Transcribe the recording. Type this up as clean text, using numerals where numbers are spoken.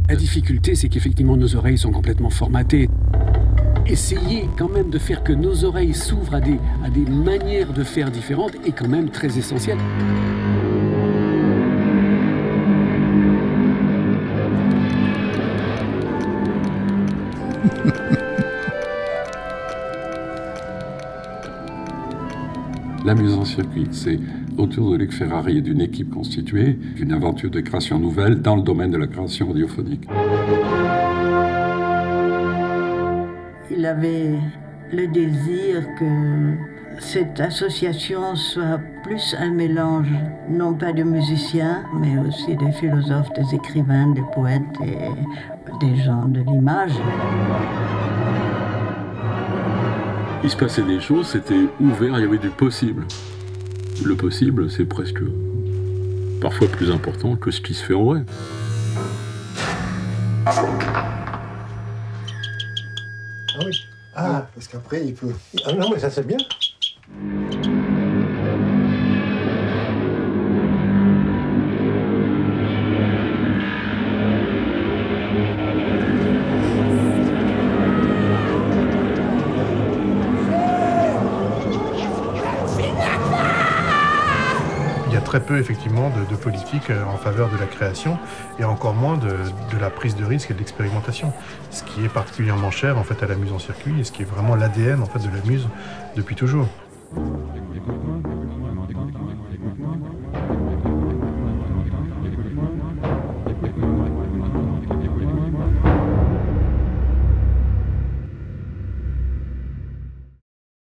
La difficulté, c'est qu'effectivement, nos oreilles sont complètement formatées. Essayer quand même de faire que nos oreilles s'ouvrent à des manières de faire différentes est quand même très essentiel. La mise en circuit, c'est autour de Luc Ferrari et d'une équipe constituée, une aventure de création nouvelle dans le domaine de la création radiophonique. Il avait le désir que cette association soit plus un mélange, non pas de musiciens, mais aussi des philosophes, des écrivains, des poètes et des gens de l'image. Il se passait des choses, c'était ouvert, il y avait du possible. Le possible, c'est presque parfois plus important que ce qui se fait en vrai. Ah oui. Ah, parce qu'après, il peut... Ah non, mais ça, c'est bien. Il y a très peu effectivement de politique en faveur de la création et encore moins de la prise de risque et de l'expérimentation. Ce qui est particulièrement cher en fait à la Muse en circuit et ce qui est vraiment l'ADN en fait de la Muse depuis toujours.